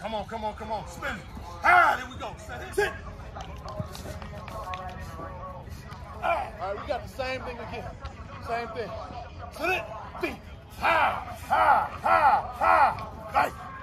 Come on, come on, come on. Spin it. Ah, there we go. Sit. All right, we got the same thing again. Same thing. Sit it. Feet. Ha, ha, ha, ha. Right.